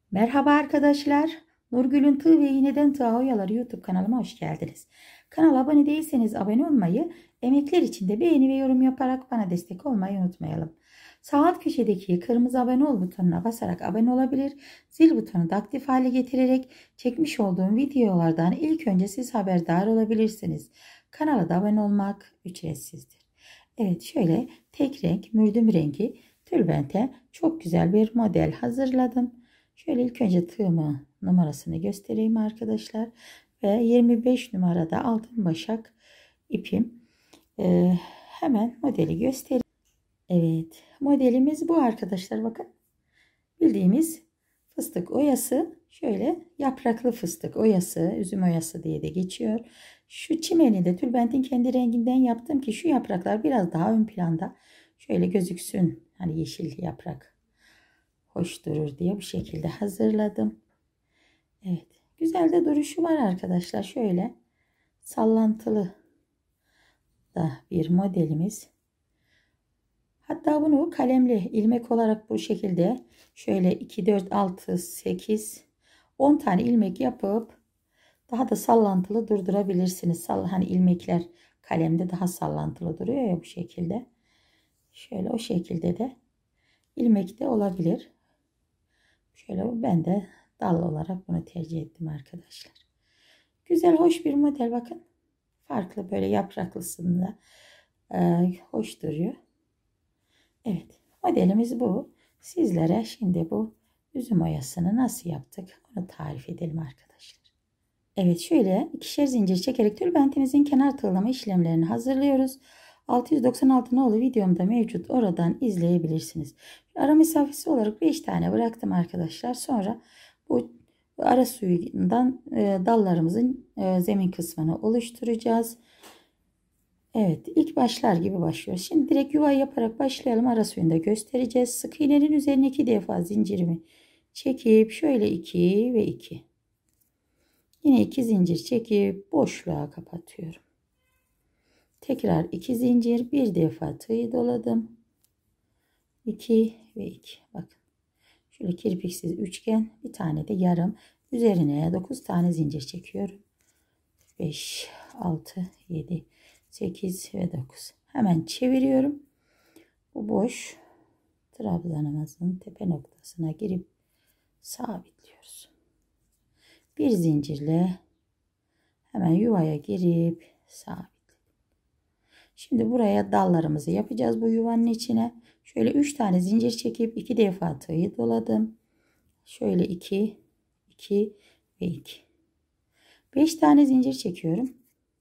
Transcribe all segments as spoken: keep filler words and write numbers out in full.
Merhaba arkadaşlar. Nurgül'ün Tığ ve İğneden Tığa Oyaları YouTube kanalıma hoş geldiniz. Kanala abone değilseniz abone olmayı, emekler için de beğeni ve yorum yaparak bana destek olmayı unutmayalım. Sağ alt köşedeki kırmızı abone ol butonuna basarak abone olabilir, zil butonunu da aktif hale getirerek çekmiş olduğum videolardan ilk önce siz haberdar olabilirsiniz. Kanala da abone olmak ücretsizdir. Evet, şöyle tek renk mürdüm rengi tülbente çok güzel bir model hazırladım. Şöyle ilk önce tığımı numarasını göstereyim arkadaşlar. Ve yirmi beş numarada altın başak ipim. Ee, hemen modeli göstereyim. Evet, modelimiz bu arkadaşlar, bakın. Bildiğimiz fıstık oyası, şöyle yapraklı fıstık oyası, üzüm oyası diye de geçiyor. Şu çimeni de tülbentin kendi renginden yaptım ki şu yapraklar biraz daha ön planda şöyle gözüksün. Hani yeşil yaprak hoş durur diye bu şekilde hazırladım. Evet, güzel de duruşu var arkadaşlar. Şöyle sallantılı da bir modelimiz. Hatta bunu kalemli ilmek olarak bu şekilde şöyle iki, dört, altı, sekiz, on tane ilmek yapıp daha da sallantılı durdurabilirsiniz. Hani ilmekler kalemde daha sallantılı duruyor ya, bu şekilde. Şöyle o şekilde de ilmek de olabilir. Şöyle ben de dal olarak bunu tercih ettim arkadaşlar. Güzel, hoş bir model, bakın. Farklı böyle yapraklısında e, hoş duruyor. Evet, modelimiz bu. Sizlere şimdi bu üzüm oyasını nasıl yaptık onu tarif edelim arkadaşlar. Evet, şöyle ikişer zincir çekerek tülbentimizin kenar tığlama işlemlerini hazırlıyoruz. altı yüz doksan altı nolu videomda mevcut, oradan izleyebilirsiniz. Ara mesafesi olarak beş tane bıraktım arkadaşlar. Sonra bu ara suyundan e, dallarımızın e, zemin kısmını oluşturacağız. Evet, ilk başlar gibi başlıyoruz. Şimdi direkt yuva yaparak başlayalım. Ara suyunu da göstereceğiz. Sık iğnenin üzerine iki defa zincirimi çekip şöyle iki ve iki. Yine iki zincir çekip boşluğa kapatıyorum. Tekrar iki zincir, bir defa tığı doladım. iki ve iki. Bakın. Şöyle kirpiksiz üçgen, bir tane de yarım. Üzerine dokuz tane zincir çekiyorum. beş, altı, yedi, sekiz ve dokuz. Hemen çeviriyorum. Bu boş trabzanımızın tepe noktasına girip sabitliyoruz. Bir zincirle hemen yuvaya girip sabitledim. Şimdi buraya dallarımızı yapacağız bu yuvanın içine. Şöyle üç tane zincir çekip iki defa tığı doladım. Şöyle iki, iki ve iki. beş tane zincir çekiyorum.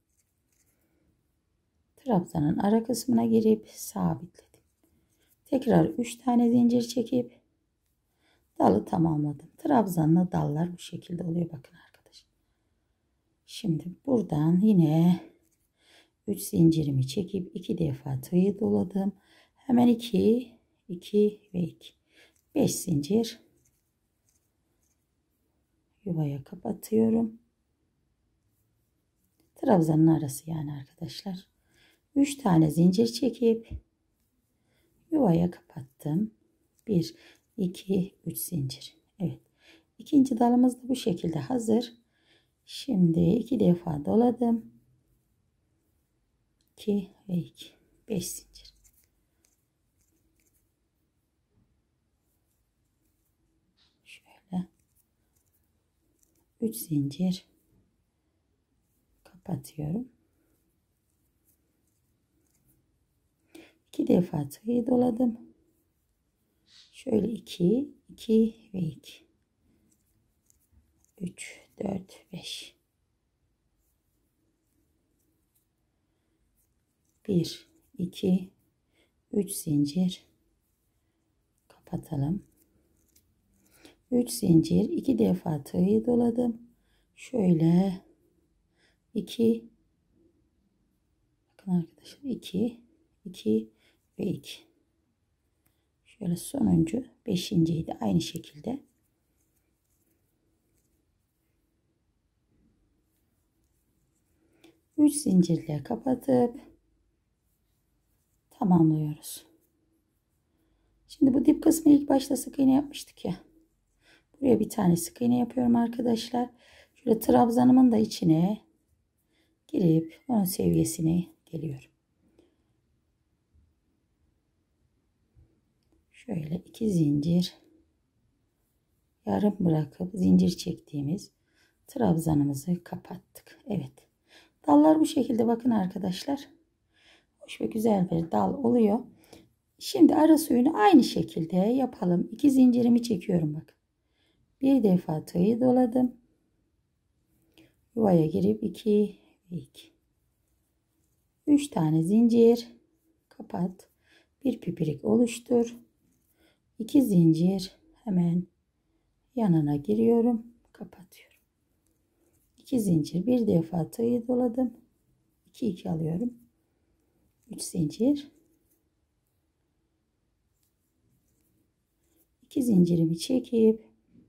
Trabzanın ara kısmına girip sabitledim. Tekrar üç tane zincir çekip dalı tamamladım. Trabzanlı dallar bu şekilde oluyor, bakın arkadaşlar. Şimdi buradan yine üç zincirimi çekip iki defa tığı doladım. Hemen iki, iki ve iki. beş zincir yuvaya kapatıyorum. Trabzanın arası yani arkadaşlar. üç tane zincir çekip yuvaya kapattım. bir, iki, üç zincir. Evet. İkinci dalımız da bu şekilde hazır. Şimdi iki defa doladım. iki ve iki. beş zincir. Şöyle üç zincir kapatıyorum. iki defa tığı doladım. Şöyle iki, iki ve iki. üç, dört, beş. bir, iki, üç zincir kapatalım. üç zincir, iki defa tığı doladım. Şöyle iki, bakın arkadaşlar, iki, iki ve iki. Şöyle sonuncu beşinciyi de aynı şekilde üç zincirle kapatıp tamamlıyoruz. Şimdi bu dip kısmı ilk başta sık iğne yapmıştık ya. Buraya bir tane sık iğne yapıyorum arkadaşlar. Şöyle trabzanımın da içine girip on seviyesine geliyorum. Şöyle iki zincir yarım bırakıp zincir çektiğimiz trabzanımızı kapattık. Evet. Dallar bu şekilde bakın arkadaşlar. Hoş ve güzel bir dal oluyor. Şimdi ara suyunu aynı şekilde yapalım. İki zincirimi çekiyorum bakın. Bir defa tığı doladım. Yuvaya girip iki ve iki. üç tane zincir kapat. Bir pipirik oluştur. iki zincir hemen yanına giriyorum. Kapatıyorum. iki zincir bir defa tığı doladım. iki iki alıyorum. üç zincir. iki zincirimi çekip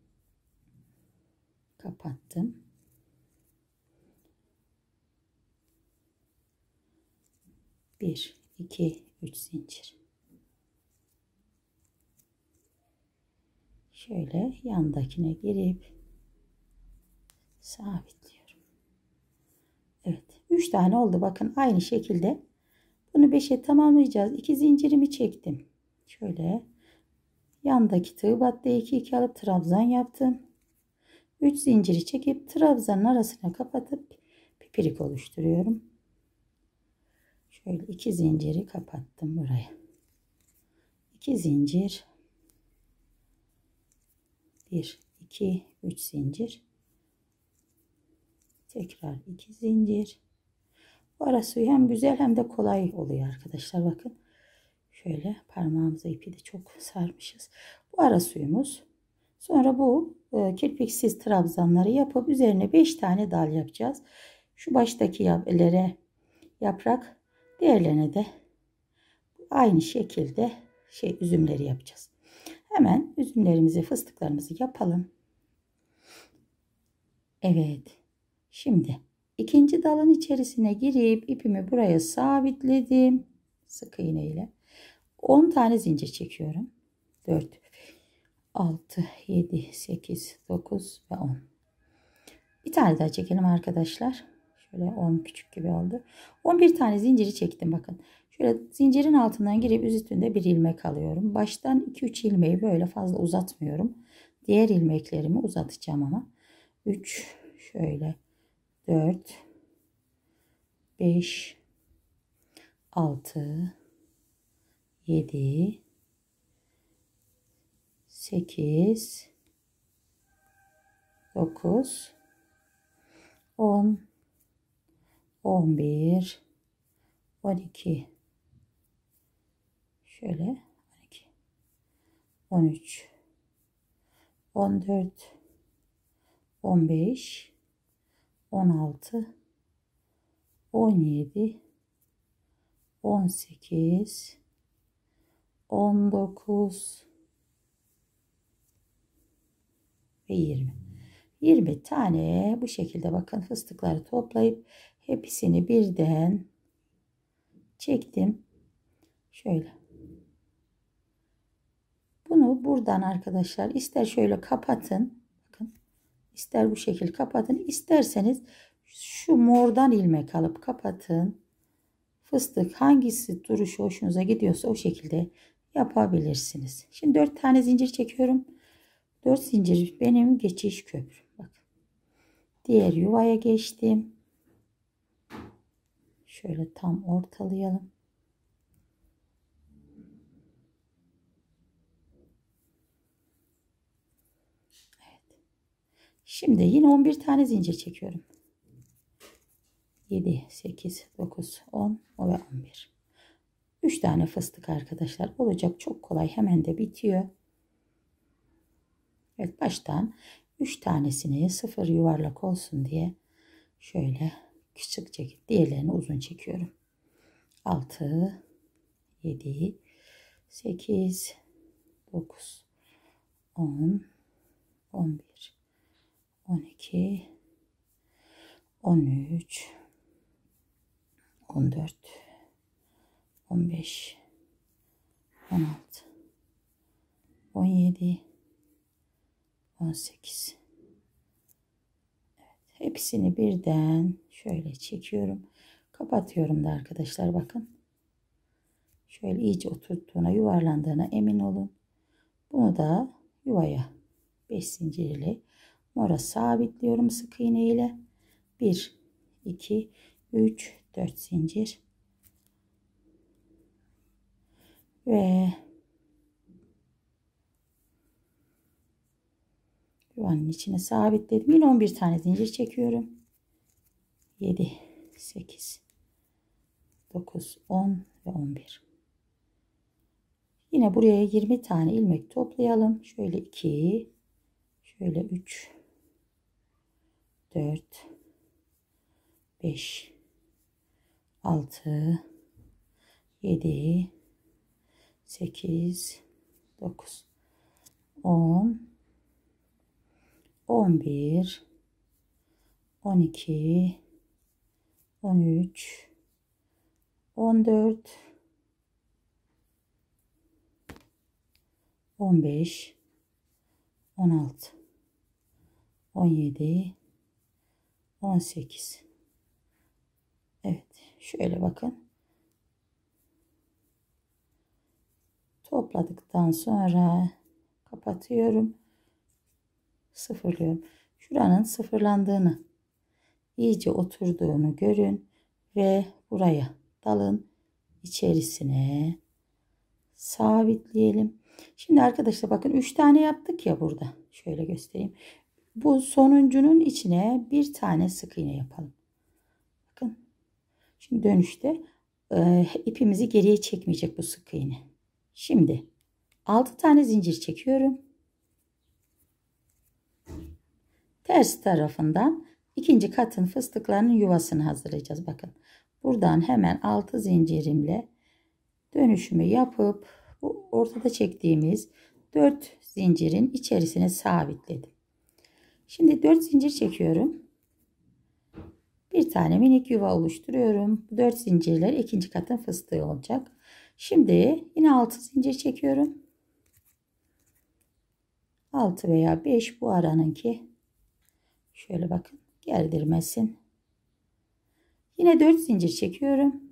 kapattım. bir iki üç zincir. Şöyle yandakine girip sabitliyorum. Evet, üç tane oldu. Bakın aynı şekilde bunu beşe tamamlayacağız. iki zincirimi çektim. Şöyle yandaki tığ battığı iki iki alıp trabzan yaptım. üç zinciri çekip trabzanın arasına kapatıp pipirik oluşturuyorum. Şöyle iki zinciri kapattım buraya. iki zincir, bir iki üç zincir, tekrar iki zincir. Bu ara suyu hem güzel hem de kolay oluyor arkadaşlar. Bakın şöyle parmağımıza ipi de çok sarmışız. Bu ara suyumuz. Sonra bu e, kirpiksiz trabzanları yapıp üzerine beş tane dal yapacağız. Şu baştaki yerlere yaprak, diğerlerine de aynı şekilde şey üzümleri yapacağız. Hemen üzümlerimizi, fıstıklarımızı yapalım. Evet. Şimdi ikinci dalın içerisine girip ipimi buraya sabitledim. Sık iğne ile. on tane zincir çekiyorum. dört, altı, yedi, sekiz, dokuz ve on. Bir tane daha çekelim arkadaşlar. Şöyle on küçük gibi oldu. on bir tane zinciri çektim bakın. Şöyle zincirin altından girip üstünde bir ilmek alıyorum. Baştan iki üç ilmeği böyle fazla uzatmıyorum. Diğer ilmeklerimi uzatacağım ama. üç şöyle dört, beş, altı, yedi, sekiz, dokuz, on, on bir, on iki, şöyle on iki, on üç, on dört, on beş, on altı, on yedi, on sekiz, on dokuz ve yirmi. yirmi tane bu şekilde bakın fıstıkları toplayıp hepsini birden çektim. Şöyle. Bunu buradan arkadaşlar ister şöyle kapatın. Bakın. İster bu şekilde kapatın. İsterseniz şu mordan ilmek alıp kapatın. Fıstık hangisi duruşu hoşunuza gidiyorsa o şekilde yapabilirsiniz. Şimdi dört tane zincir çekiyorum. dört zincir benim geçiş köprüm. Bakın. Diğer yuvaya geçtim. Şöyle tam ortalayalım. Evet. Şimdi yine on bir tane zincir çekiyorum. yedi, sekiz, dokuz, on ve on bir. üç tane fıstık arkadaşlar olacak. Çok kolay. Hemen de bitiyor. Evet, baştan üç tanesini sıfır yuvarlak olsun diye şöyle küçük çekip diğerlerini uzun çekiyorum. altı, yedi, sekiz, dokuz, on, on bir, on iki, on üç, on dört, on beş, on altı, on yedi, on sekiz. Evet, hepsini birden şöyle çekiyorum. Kapatıyorum da arkadaşlar bakın. Şöyle iyice oturttuğuna, yuvarlandığına emin olun. Bunu da yuvaya beş zincir ile mora sabitliyorum sık iğne ile. bir, iki, üç, dört zincir. Ve yuvanın içine sabitledim. Yine on bir tane zincir çekiyorum. yedi, sekiz, dokuz, on ve on bir. Yine buraya yirmi tane ilmek toplayalım. Şöyle iki, şöyle üç, dört, beş, altı, yedi, sekiz, dokuz, on, on bir, on iki, on üç, on dört, on beş, on altı, on yedi, on sekiz. Evet, şöyle bakın. Topladıktan sonra kapatıyorum. Sıfırlıyorum. Şuranın sıfırlandığını, iyice oturduğunu görün ve buraya dalın içerisine sabitleyelim. Şimdi arkadaşlar bakın üç tane yaptık ya burada. Şöyle göstereyim. Bu sonuncunun içine bir tane sık iğne yapalım. Bakın. Şimdi dönüşte e, ipimizi geriye çekmeyecek bu sık iğne. Şimdi altı tane zincir çekiyorum. Ters tarafından ikinci katın fıstıklarının yuvasını hazırlayacağız. Bakın. Buradan hemen altı zincirimle dönüşümü yapıp bu ortada çektiğimiz dört zincirin içerisine sabitledim. Şimdi dört zincir çekiyorum. Bir tane minik yuva oluşturuyorum. dört zincirler ikinci katın fıstığı olacak. Şimdi yine altı zincir çekiyorum. altı veya beş bu aranınki. Şöyle bakın gerdirmesin. Yine dört zincir çekiyorum.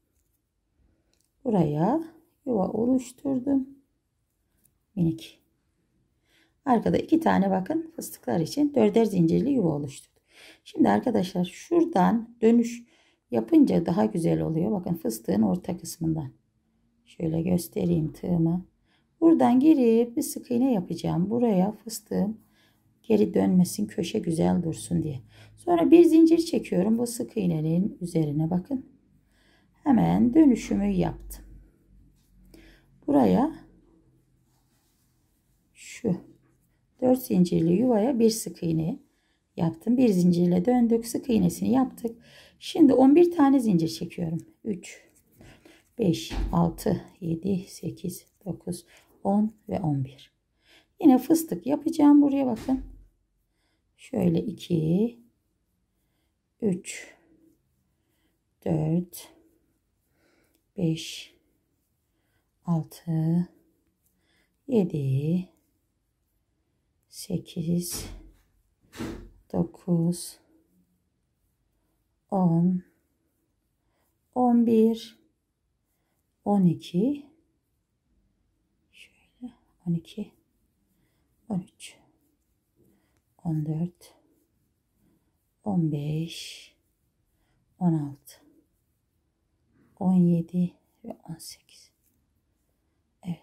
Buraya yuva oluşturdum. Minik. Arkada iki tane bakın fıstıklar için dörder zincirli yuva oluşturdum. Şimdi arkadaşlar şuradan dönüş yapınca daha güzel oluyor. Bakın fıstığın orta kısmından. Şöyle göstereyim tığımı. Buradan geri bir sık iğne yapacağım. Buraya fıstığım geri dönmesin, köşe güzel dursun diye. Sonra bir zincir çekiyorum bu sık iğnenin üzerine bakın. Hemen dönüşümü yaptım. Buraya şu dört zincirli yuvaya bir sık iğne yaptım. Bir zincirle döndük. Sık iğnesini yaptık. Şimdi on bir tane zincir çekiyorum. üç, beş, altı, yedi, sekiz, dokuz, on ve on bir. Yine fıstık yapacağım. Buraya bakın. Şöyle iki, üç, dört, beş, altı, yedi, sekiz, dokuz, on, on bir, on iki, şöyle on iki, on üç, on dört, on beş, on altı, on yedi ve on sekiz. Evet.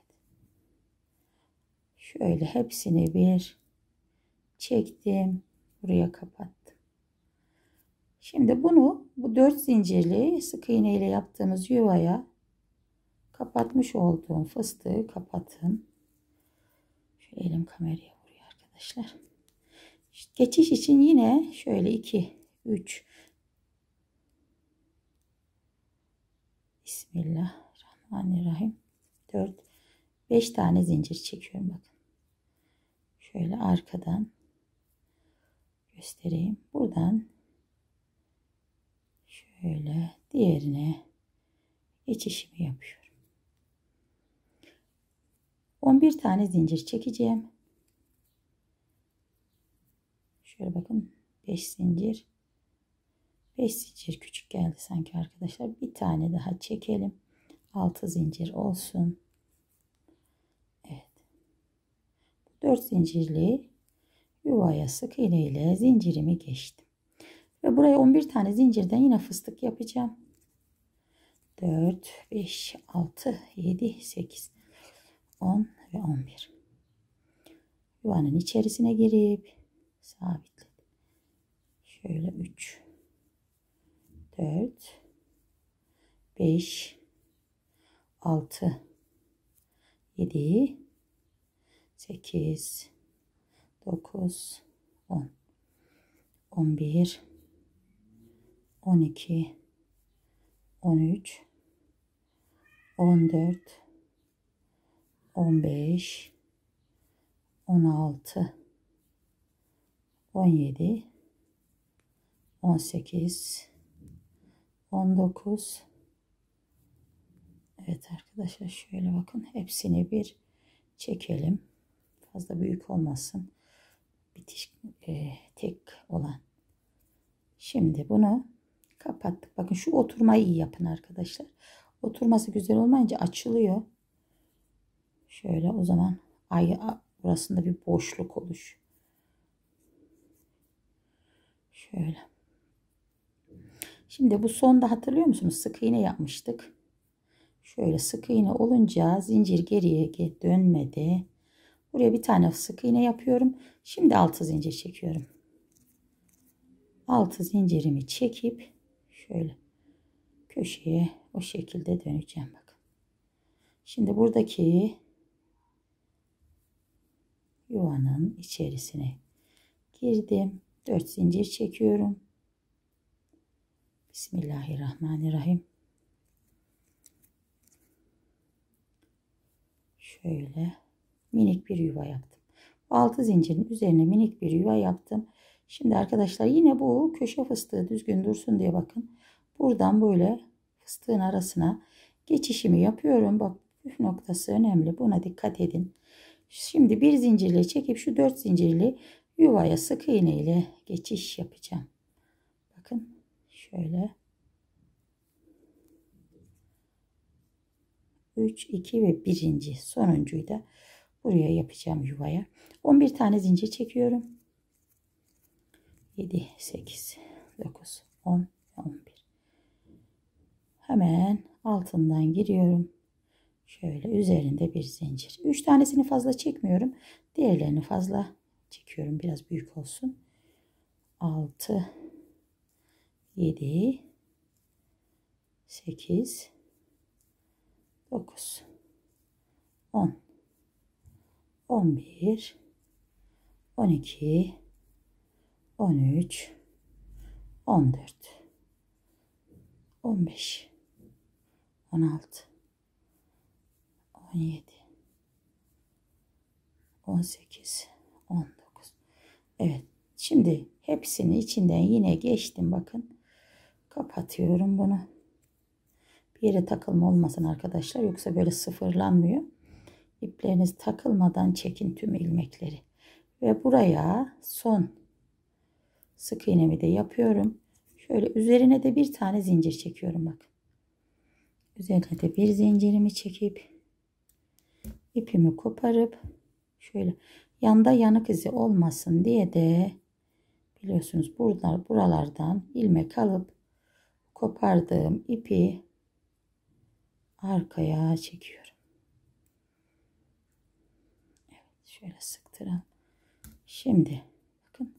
Şöyle hepsini bir çektim. Buraya kapattım. Şimdi bunu bu dört zincirli sık iğne ile yaptığımız yuvaya kapatmış olduğum fıstığı kapatın. Şöyle elim kameraya vuruyor arkadaşlar. İşte geçiş için yine şöyle iki, üç, Bismillahirrahmanirrahim. dört, beş tane zincir çekiyorum bakın. Şöyle arkadan göstereyim. Buradan şöyle diğerine geçişimi yapıyorum. on bir tane zincir çekeceğim. Şöyle bakın, beş zincir. beş zincir küçük geldi sanki arkadaşlar. Bir tane daha çekelim. altı zincir olsun. Evet. dört zincirli yuvaya sık iğne ile zincirimi geçtim. Ve buraya on bir tane zincirden yine fıstık yapacağım. dört, beş, altı, yedi, sekiz, on ve on bir. Yuvanın içerisine girip sabitledim. Şöyle üç, dört, beş, altı, yedi, sekiz, dokuz, on, on bir, on iki, on üç, on dört, on beş, on altı, on yedi, on sekiz, on dokuz. Evet arkadaşlar, şöyle bakın, hepsini bir çekelim. Fazla büyük olmasın. Bitiş e, tek olan. Şimdi bunu kapattık. Bakın şu oturmayı iyi yapın arkadaşlar. Oturması güzel olmayınca açılıyor. Şöyle, o zaman ay burasında bir boşluk oluş. Şöyle. Şimdi bu sonda hatırlıyor musunuz? Sık iğne yapmıştık. Şöyle sık iğne olunca zincir geriye dönmedi. Buraya bir tane sık iğne yapıyorum. Şimdi altı zincir çekiyorum. altı zincirimi çekip şöyle köşeye o şekilde döneceğim. Bakın. Şimdi buradaki yuvanın içerisine girdim. dört zincir çekiyorum. Bismillahirrahmanirrahim. Şöyle minik bir yuva yaptım. altı zincirin üzerine minik bir yuva yaptım. Şimdi arkadaşlar yine bu köşe fıstığı düzgün dursun diye bakın. Buradan böyle fıstığın arasına geçişimi yapıyorum. Bak, püf noktası önemli. Buna dikkat edin. Şimdi bir zincirle çekip şu dört zincirli yuvaya sık iğne ile geçiş yapacağım. Bakın şöyle. üç, iki ve birinci sonuncuyu da buraya yapacağım yuvaya. on bir tane zincir çekiyorum. yedi, sekiz, dokuz, on, on bir. Hemen altından giriyorum. Şöyle üzerinde bir zincir. üç tanesini fazla çekmiyorum. Diğerlerini fazla çekiyorum. Biraz büyük olsun. altı, yedi, sekiz, dokuz, on, on bir, on iki, on üç, on dört, on beş, on altı, on yedi, on sekiz, on dokuz. Evet. Şimdi hepsini içinden yine geçtim. Bakın. Kapatıyorum bunu. Bir yere takılma olmasın arkadaşlar. Yoksa böyle sıfırlanmıyor. İpleriniz takılmadan çekin tüm ilmekleri. Ve buraya son sık iğnemi de yapıyorum. Şöyle üzerine de bir tane zincir çekiyorum. Bakın. Üzerine de bir zincirimi çekip ipimi koparıp şöyle yanda yanık izi olmasın diye de biliyorsunuz buralar, buralardan ilmek alıp kopardığım ipi arkaya çekiyorum. Evet, şöyle sıktıralım. Şimdi bakın.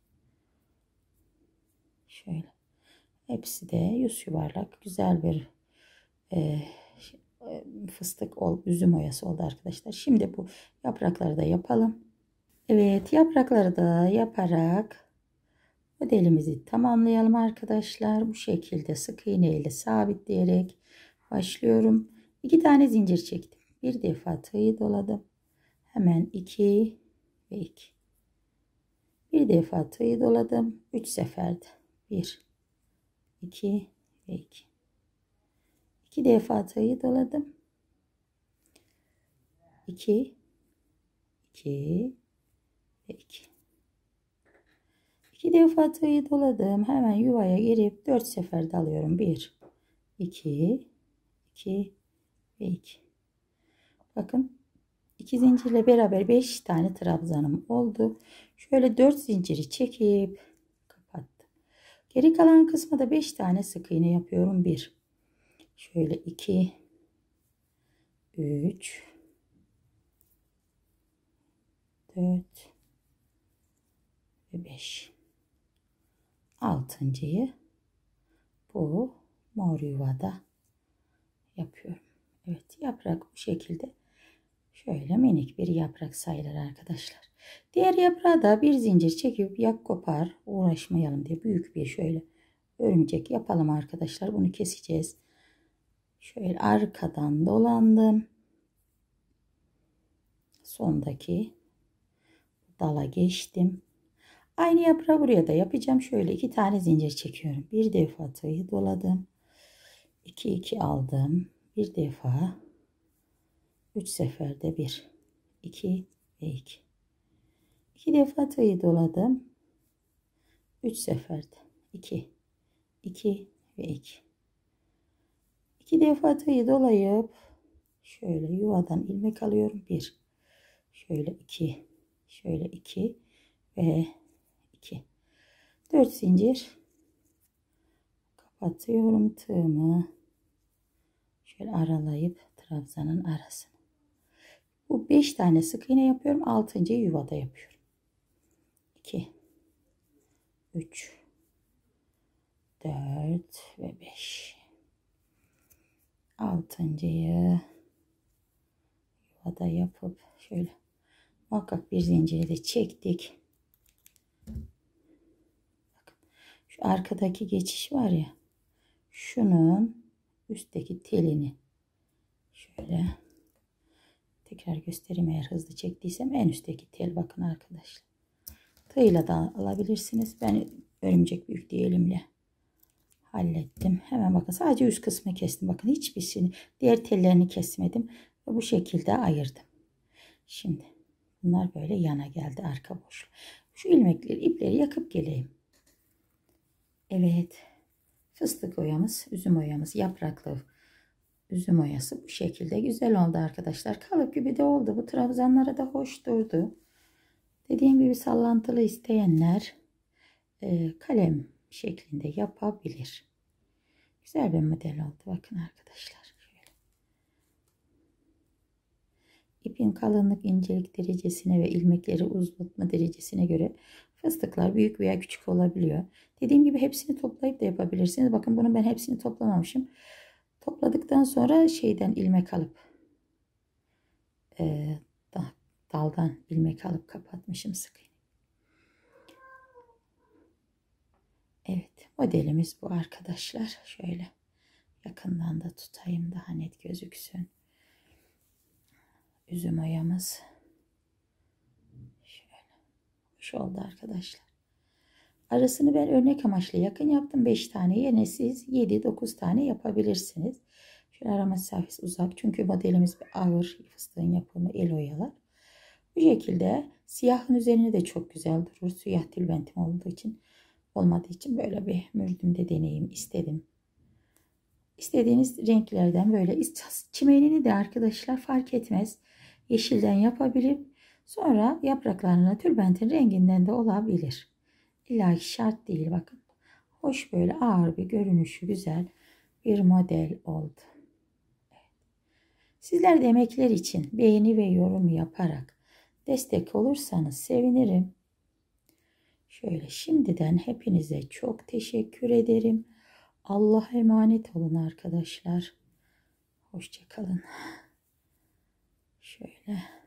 Şöyle. Hepsi de yüz yuvarlak güzel bir e, fıstık ol, üzüm oyası oldu arkadaşlar. Şimdi bu yaprakları da yapalım. Evet, yaprakları da yaparak modelimizi tamamlayalım arkadaşlar. Bu şekilde sık iğne ile sabitleyerek başlıyorum. iki tane zincir çektim. Bir defa tığı doladım. Hemen iki ve iki. Bir defa tığı doladım. üç seferde. bir, iki ve iki. iki defa tığı doladım. iki, iki ve iki. iki defa tığı doladım. Hemen yuvaya girip dört sefer dalıyorum. bir, iki, iki ve iki. Bakın iki zincirle beraber beş tane trabzanım oldu. Şöyle dört zinciri çekip kapattım. Geri kalan kısma da beş tane sık iğne yapıyorum. bir, şöyle iki, üç, dört ve beş. Altıncıyı bu mor yuvada yapıyorum. Evet, yaprak bu şekilde. Şöyle minik bir yaprak sayılır arkadaşlar. Diğer yaprağı da bir zincir çekip yak kopar uğraşmayalım diye büyük bir şöyle örümcek yapalım arkadaşlar. Bunu keseceğiz. Şöyle arkadan dolandım. Sondaki dala geçtim. Aynı yaprağı buraya da yapacağım. Şöyle iki tane zincir çekiyorum. Bir defa tığı doladım. iki iki aldım. Bir defa üç seferde bir, iki ve iki. iki defa tığı doladım. üç seferde iki, iki ve iki. iki defa tığı dolayıp şöyle yuvadan ilmek alıyorum. bir, şöyle iki, şöyle iki ve iki. dört zincir kapatıyorum tığımı. Şöyle aralayıp trabzanın arasına. Bu beş tane sık iğne yapıyorum. altıncı yuvada yapıyorum. iki, üç, dört ve beş. altıncıyı yuvada yapıp şöyle muhakkak bir zinciri de çektik. Bakın şu arkadaki geçiş var ya, şunun üstteki telini şöyle tekrar göstereyim, eğer hızlı çektiysem en üstteki tel, bakın arkadaşlar. Tığla da alabilirsiniz. Ben örümcek büyük elimle hallettim. Hemen bakın sadece üst kısmı kestim. Bakın hiçbirisini, diğer tellerini kesmedim ve bu şekilde ayırdım. Şimdi bunlar böyle yana geldi, arka boşluğu. Şu ilmekleri, ipleri yakıp geleyim. Evet, fıstık oyamız, üzüm oyamız, yapraklı üzüm oyası bu şekilde güzel oldu arkadaşlar. Kalıp gibi de oldu. Bu trabzanlara da hoş durdu. Dediğim gibi sallantılı isteyenler e, kalem şeklinde yapabilir. Güzel bir model oldu. Bakın arkadaşlar. Şöyle. İpin kalınlık, incelik derecesine ve ilmekleri uzatma derecesine göre fıstıklar büyük veya küçük olabiliyor. Dediğim gibi hepsini toplayıp da yapabilirsiniz. Bakın bunu ben hepsini toplamamışım. Topladıktan sonra şeyden ilmek alıp e, daldan ilmek alıp kapatmışım sık. Evet, modelimiz bu arkadaşlar. Şöyle yakından da tutayım, daha net gözüksün. Üzüm oyamız şöyle hoş oldu arkadaşlar. Arasını ben örnek amaçlı yakın yaptım. beş tane yerine siz yedi dokuz tane yapabilirsiniz. Şöyle arama mesafesi uzak, çünkü modelimiz bir ağır, fıstığın yapımı el oyalar. Bu şekilde siyahın üzerine de çok güzel durur. Siyah tülbentim olduğu için, olmadığı için böyle bir mürdümde deneyim istedim. İstediğiniz renklerden böyle, çimenini de arkadaşlar fark etmez. Yeşilden yapabilip sonra yapraklarına tülbentin renginden de olabilir. İlla ki şart değil, bakın. Hoş, böyle ağır bir görünüşü güzel bir model oldu. Evet. Sizler de emekler için beğeni ve yorum yaparak destek olursanız sevinirim. Şöyle şimdiden hepinize çok teşekkür ederim. Allah'a emanet olun arkadaşlar. Hoşça kalın. Şöyle.